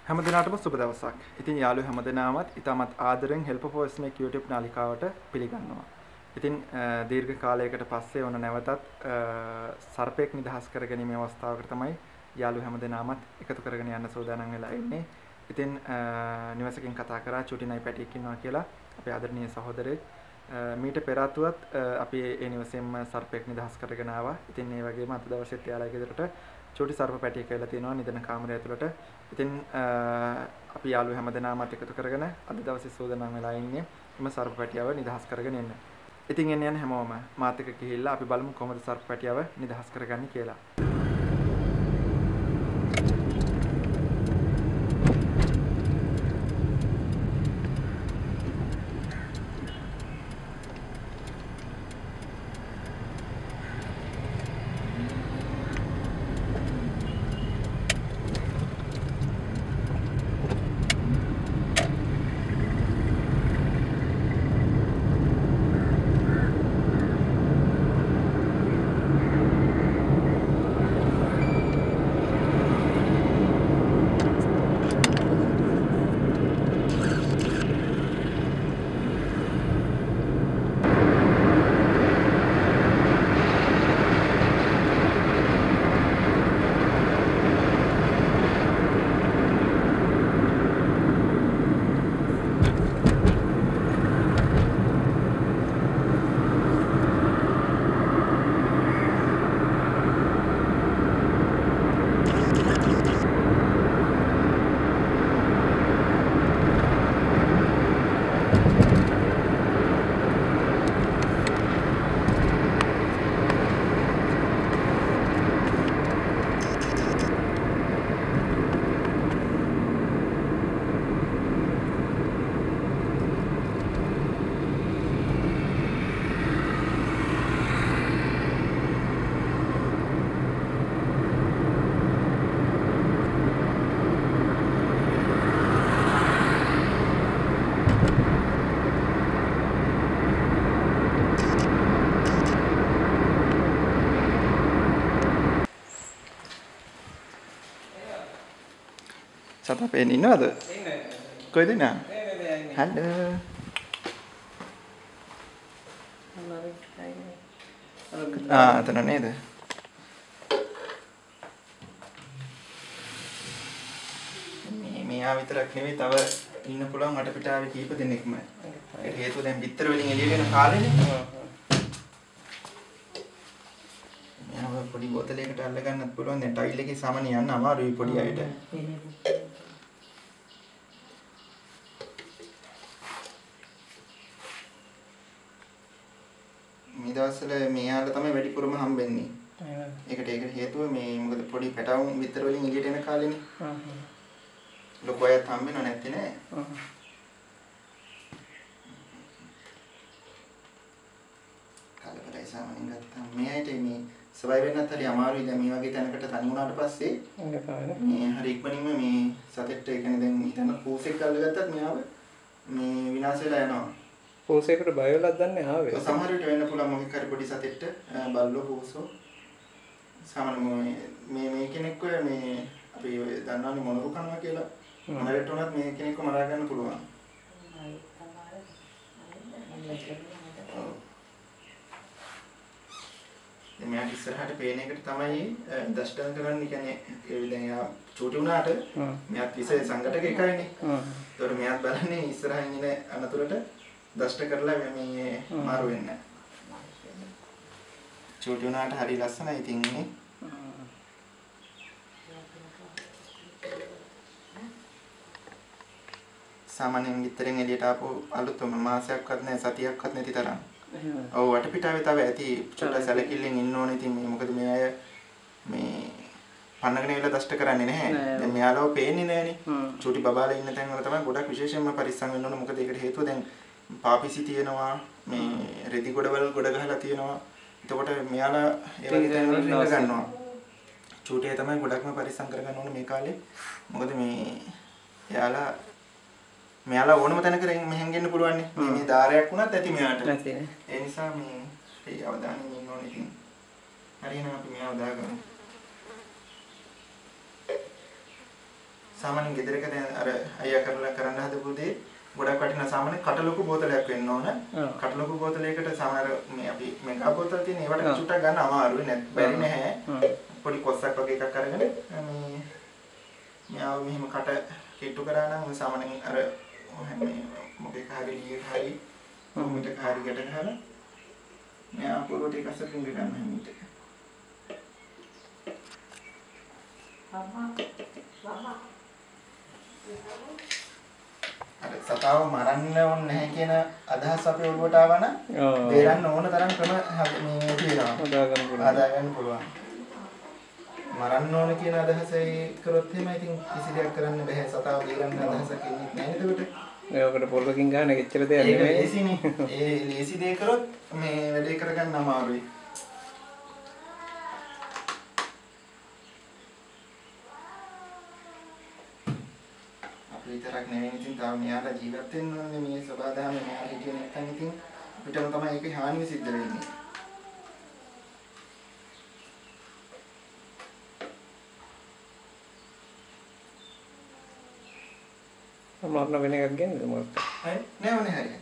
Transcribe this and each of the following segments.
හැමදිනාටම සුබ දවසක්. ඉතින් යාළුවෝ හැමදෙනාමත් ඉතාමත් ආදරෙන් Help for Snake YouTube නාලිකාවට පිළිගන්නවා. ඉතින් දීර්ඝ කාලයකට පස්සේ ඔන්න නැවතත් සර්පෙක් නිදහස් කර ගැනීමේ අවස්ථාවකට තමයි යාළුවෝ හැමදෙනාමත් එකතු කරගෙන යන්න සූදානම් වෙලා ඉන්නේ. ඉතින් නිවසකින් කතා කරා චුටිනයි පැටියෙක් ඉන්නවා කියලා අපේ ආදරණීය සහෝදරයෙක් මීට පෙර ආතුවත් අපි ඒ නිවසේම සර්පෙක් නිදහස් කරගෙන ආවා. ඉතින් ඒ වගේම අද දවසෙත් යාළුවා ගෙදරට චුටි සර්ප පැටියෙක් වෙලා තියෙනවා නිදන කාමරය ඇතුළට. ඉතින් අපි යාළුවෝ හැමදෙනාමත් එකතු කරගෙන අද දවසේ සූදානම් වෙලා ඉන්නේ එම සර්ප පැටියව නිදහස් කරගෙන එන්න. ඉතින් එන්න හැමෝම මාත් එක්ක ගිහිල්ලා අපි බලමු කොහොමද සර්ප පැටියව නිදහස් කරගන්නේ කියලා. Satu apa ini ada? Kau itu nak? Halo. Tenang itu. Mia විතරක් නෙවෙයි තව ඉන්න පුළුවන් අටපිටාවේ කීප දෙනෙක්ම. ඒකට හේතුව දැන් පිටර වලින් එළියට එන කාලේනේ. මම පොඩි බෝතලයකට අල්ල ගන්නත් පුළුවන්. දැන් ටයිල් එකේ සාමාන්‍ය යන්න අමාරුයි පොඩි අයට. මේ දවස්වල මෙයාලා තමයි වැඩිපුරම හම්බෙන්නේ. ඒකට හේතුව මේ මොකද පොඩි පැටවුන් විතර වලින් එළියට එන කාලේනේ. ලොකු අයත් හම්බෙනව නැත්තේ නෑ. කලබලයි සාමාන්‍යයෙන් ගත්තාම මේ අයට මේ සබයි වෙන්නත් හරි අමාරුයි. දැන් මේ වගේ තැනකට තනි වුණාට පස්සේ මේ හරි ඉක්මනින්ම මේ සතෙක්ට ඒ කියන්නේ දැන් හිතන්න පූසෙක් අල්ලගත්තත් මෙයාව මේ විනාශ වෙලා යනවා. පූසෙකට බය වෙලක් දන්නේ ආවේ. සමහර විට වෙන්න පුළුවන් මොකක් හරි පොඩි සතෙක්ට බල්ලෝ පූසෝ සාමාන්‍ය මේ කෙනෙක්ව මේ අපි දන්නවනේ මොනරු කනවා කියලා. මොනරට උනත් මේ කෙනෙක්ව මරා ගන්න පුළුවන්. මෙයා ඉස්සරහට පේන එකට තමයි දෂ්ටන කරන්නේ. කියන්නේ ඒ දැන් යා චූටි වුණාට මෙයාත් විශේෂ සංඝටක එකයිනේ. ඒතකොට මෙයාත් බලන්නේ ඉස්සරහින් ඉන අනතුරට දෂ්ට කරලා මේ මාරු වෙන්න. චූටි වුණාට හරි ලස්සනයි ඉතින් නේ. සාමාන්‍යයෙන් විතරෙන් එළියට ආපු අලුතම මාසයක්වත් නැහැ සතියක්වත් නැති තරම්. ඔව් වටපිටාවේ තව ඇති චුට්ට සැලකිල්ලෙන් ඉන්න ඕනේ. ඉතින් මේ මොකද මේ අය මේ පන්නගෙන ඉල දෂ්ට කරන්නේ නැහැ. දැන් මෙයාලව පේන්නේ නැහනේ. චුටි බබාලා ඉන්න තැන් වල තමයි ගොඩක් විශේෂයෙන්ම පරිස්සම් වෙන්න ඕනේ. මොකද ඒකට හේතුව දැන් පාපිසි තියෙනවා, මේ රෙදි ගොඩවල් ගොඩ ගහලා තියෙනවා. එතකොට මෙයාලා ඒ වගේ තැන් වල ඉන්න ගන්නවා. චුටිය තමයි ගොඩක්ම පරිස්සම් කරගන්න ඕනේ මේ කාලේ. මොකද මේ එයාලා ඕනම තැනක මෙහෙන් ගෙන්න පුළුවන් නේ. මේ ධාරයක් වුණත් ඇති මෙයාට. ඒ නිසා මේ ඒ අවධානයෙන් ඉන්න ඕනේ ඉතින්. හරියනම් අපි මෙයාව දාගමු. සාමාන්‍යයෙන් ගෙදරක දැන් අර අයියා කරන්න හදපු දේ ගොඩක් වටිනා සාමාන්‍ය කටලොකු බෝතලයක් වෙන්න ඕන. කටලොකු බෝතලයකට සමහර මේ අපි මෙගා බෝතල් තියෙන ඒවට චුට්ටක් ගන්න අමාරුයි නැත් බැරි නැහැ. පොඩි කොස්සක් වගේ එකක් අරගෙන මේ මෙයාව මෙහෙම කට කිට්ටු කරා නම් සාමාන්‍යයෙන් අර මේ මොකෙක් හරි ලියක හරි කොමිටක හරි ගැට ගහලා මෙයා පොරොට එක අස්සකින් ගන්න හැමිට. අර සතාව මරන්න ඕනේ නැහැ කියන අදහස් අපේ ඔළුවට ආවනම් බේරන්න ඕන තරම් ක්‍රම මේ තියෙනවා. හදාගන්න පුළුවන්. මරන්න ඕන කියන අදහසයි කරොත් එහෙම ඉතින් කිසි දෙයක් කරන්න බෑ. සතාව බේරන්න අදහසක් ඉන්නේ නැහැ නේද ඒකට? ඒකට පොල්ලකින් ගන්න එච්චර දෙයක් නෙමෙයි. ඒක ලේසිනේ. ඒ ලේසි දේ කරොත් මේ වැඩේ කරගන්න අමාරුයි. අපි විතරක් නෙවෙයි ඉතින් තව මෙයාලා ජීවත් වෙන්න ඕනේ මේ සබදාම මෙයාලා හිටියේ නැත්නම් ඉතින් අපිටම තමයි ඒකේ හානිය සිද්ධ වෙන්නේ. අමාරුන වෙන එකක් ගන්නද මොකක්ද? නෑ ඕනේ හරියට.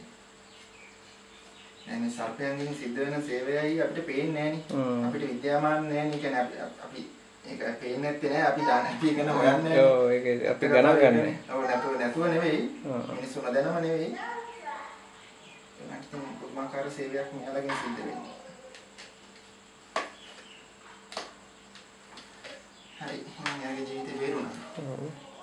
මේ සර්පයන්ගෙන් සිද්ධ වෙන සේවයයි අපිට පේන්නේ නෑනේ. අපිට විද්‍යාමාන නෑනේ. කියන්නේ අපි ඒක පේන්නේ නැත්තේ නෑ. අපි දන්නේ අපි ඉගෙන හොයන්නේ. ඔව් ඒක අපි ගණන් ගන්නනේ. ඔව් නැතුව නෙවෙයි. මිනිස්සු නොදැනම නෙවෙයි. ඒකට පුදුමාකාර සේවයක් මෙයාලගෙන් සිද්ධ වෙන්නේ. හරි. මෙයාගේ ජීවිතේ බේරුණා.